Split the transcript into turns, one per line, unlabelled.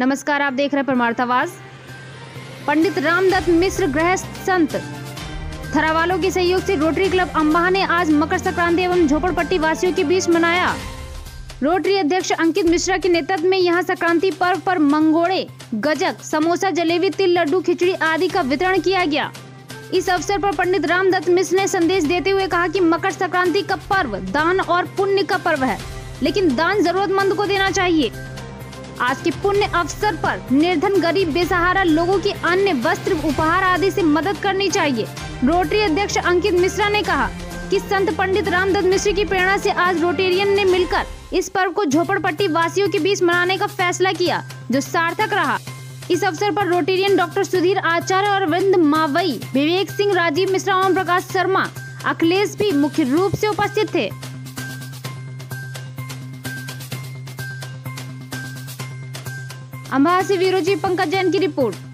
नमस्कार, आप देख रहे हैं परमार्थ आवाज। पंडित रामदत्त मिश्र गृहस्थ संत थरावालों के सहयोग से रोटरी क्लब अम्बाह ने आज मकर संक्रांति एवं झोपड़पट्टी वासियों के बीच मनाया। रोटरी अध्यक्ष अंकित मिश्रा के नेतृत्व में यहां संक्रांति पर्व पर मंगोड़े, गजक, समोसा, जलेबी, तिल, लड्डू, खिचड़ी आदि का वितरण किया गया। इस अवसर पर पंडित रामदत्त मिश्र ने संदेश देते हुए कहा कि मकर संक्रांति का पर्व दान और पुण्य का पर्व है, लेकिन दान जरूरतमंद को देना चाहिए। आज के पुण्य अवसर पर निर्धन, गरीब, बेसहारा लोगों की अन्य वस्त्र, उपहार आदि से मदद करनी चाहिए। रोटरी अध्यक्ष अंकित मिश्रा ने कहा कि संत पंडित रामदत्त मिश्र की प्रेरणा से आज रोटेरियन ने मिलकर इस पर्व को झोपड़पट्टी वासियों के बीच मनाने का फैसला किया, जो सार्थक रहा। इस अवसर पर रोटेरियन डॉक्टर सुधीर आचार्य और अरविंद मावई, विवेक सिंह, राजीव मिश्रा, ओम प्रकाश शर्मा, अखिलेश भी मुख्य रूप से उपस्थित थे। अम्बाह से ब्यूरो चीफ पंकज जैन की रिपोर्ट।